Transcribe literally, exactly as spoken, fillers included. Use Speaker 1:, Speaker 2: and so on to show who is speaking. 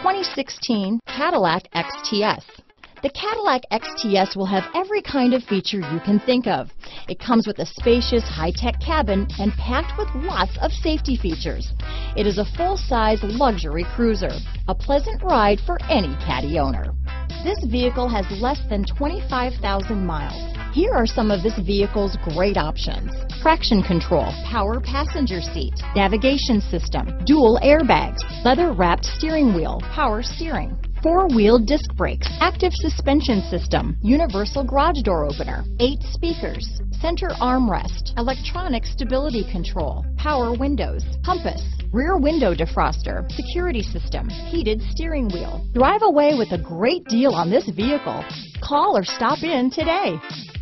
Speaker 1: twenty sixteen Cadillac X T S. The Cadillac X T S will have every kind of feature you can think of. It comes with a spacious, high-tech cabin and packed with lots of safety features. It is a full-size luxury cruiser, a pleasant ride for any Caddy owner. This vehicle has less than twenty-five thousand miles. Here are some of this vehicle's great options: traction control, power passenger seat, navigation system, dual airbags, leather-wrapped steering wheel, power steering, four-wheel disc brakes, active suspension system, universal garage door opener, eight speakers, center armrest, electronic stability control, power windows, compass, rear window defroster, security system, heated steering wheel. Drive away with a great deal on this vehicle. Call or stop in today.